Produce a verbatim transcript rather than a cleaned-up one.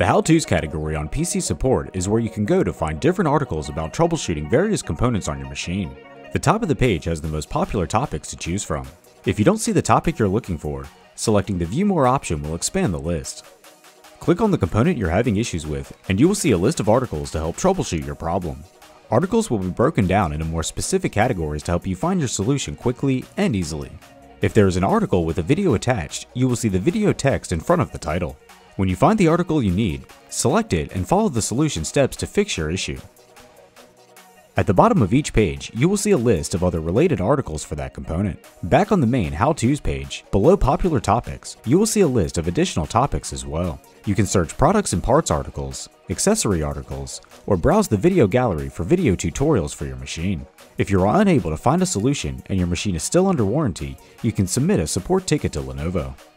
The How-Tos category on P C support is where you can go to find different articles about troubleshooting various components on your machine. The top of the page has the most popular topics to choose from. If you don't see the topic you're looking for, selecting the View More option will expand the list. Click on the component you're having issues with, and you will see a list of articles to help troubleshoot your problem. Articles will be broken down into more specific categories to help you find your solution quickly and easily. If there is an article with a video attached, you will see the video text in front of the title. When you find the article you need, select it and follow the solution steps to fix your issue. At the bottom of each page, you will see a list of other related articles for that component. Back on the main How-Tos page, below Popular Topics, you will see a list of additional topics as well. You can search products and parts articles, accessory articles, or browse the video gallery for video tutorials for your machine. If you're unable to find a solution and your machine is still under warranty, you can submit a support ticket to Lenovo.